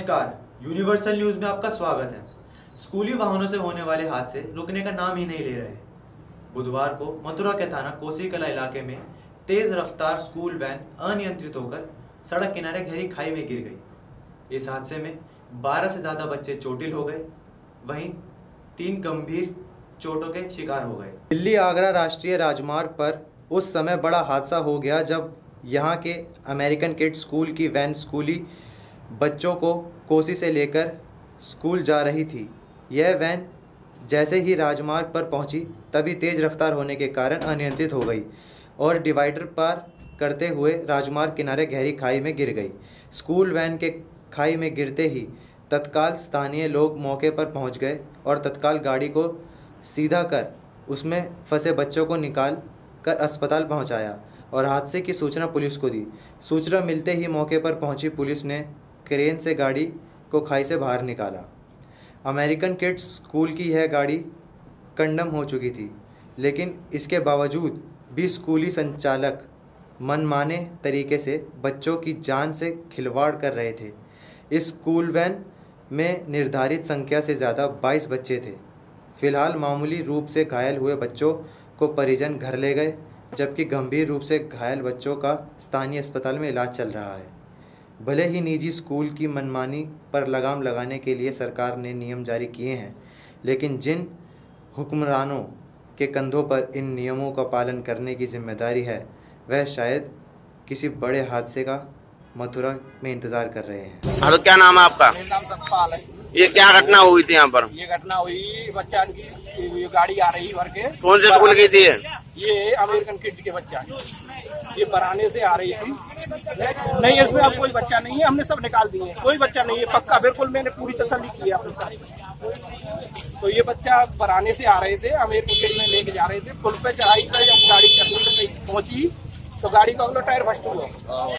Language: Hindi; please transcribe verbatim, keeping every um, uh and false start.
नमस्कार, यूनिवर्सल न्यूज में आपका स्वागत है। स्कूली वाहनों से होने वाले हादसे रुकने का नाम ही नहीं ले रहे। बुधवार को मथुरा के थाना कोसीकला इलाके में तेज रफ्तार स्कूल वैन अनियंत्रित होकर सड़क किनारे गहरी खाई में गिर गई। इस हादसे में बारह से ज्यादा बच्चे चोटिल हो गए, वहीं तीन गंभीर चोटों के शिकार हो गए। दिल्ली आगरा राष्ट्रीय राजमार्ग पर उस समय बड़ा हादसा हो गया जब यहाँ के अमेरिकन किड्स स्कूल की वैन स्कूली बच्चों को कोसी से लेकर स्कूल जा रही थी। यह वैन जैसे ही राजमार्ग पर पहुंची तभी तेज़ रफ्तार होने के कारण अनियंत्रित हो गई और डिवाइडर पार करते हुए राजमार्ग किनारे गहरी खाई में गिर गई। स्कूल वैन के खाई में गिरते ही तत्काल स्थानीय लोग मौके पर पहुंच गए और तत्काल गाड़ी को सीधा कर उसमें फंसे बच्चों को निकाल कर अस्पताल पहुंचाया और हादसे की सूचना पुलिस को दी। सूचना मिलते ही मौके पर पहुंची पुलिस ने क्रेन से गाड़ी को खाई से बाहर निकाला। अमेरिकन किड्स स्कूल की यह गाड़ी कंडम हो चुकी थी, लेकिन इसके बावजूद भी स्कूली संचालक मनमाने तरीके से बच्चों की जान से खिलवाड़ कर रहे थे। इस स्कूल वैन में निर्धारित संख्या से ज़्यादा बाईस बच्चे थे। फिलहाल मामूली रूप से घायल हुए बच्चों को परिजन घर ले गए, जबकि गंभीर रूप से घायल बच्चों का स्थानीय अस्पताल में इलाज चल रहा है। भले ही निजी स्कूल की मनमानी पर लगाम लगाने के लिए सरकार ने नियम जारी किए हैं, लेकिन जिन हुक्मरानों के कंधों पर इन नियमों का पालन करने की जिम्मेदारी है, वह शायद किसी बड़े हादसे का मथुरा में इंतजार कर रहे हैं। हाँ, तो क्या नाम है आपका? मेरा नाम सतपाल है। ये क्या घटना हुई थी यहाँ पर? ये घटना हुई बच्चा की ये गाड़ी आ रही भर के। कौन से स्कूल की थी? ये अमेरिकन किड के बच्चा, ये बराने से आ रही थी। नहीं, इसमें अब कोई बच्चा नहीं है, हमने सब निकाल दिए, कोई बच्चा नहीं है, पक्का बिल्कुल मैंने पूरी तसल्ली की है अपनी। तो ये बच्चा बराने से आ रहे थे, अमेरिकन किड में लेके जा रहे थे। पुल पे चढ़ाई कर जब गाड़ी चढ़ने पहुंची तो गाड़ी का अगला टायर फस्ट हुआ।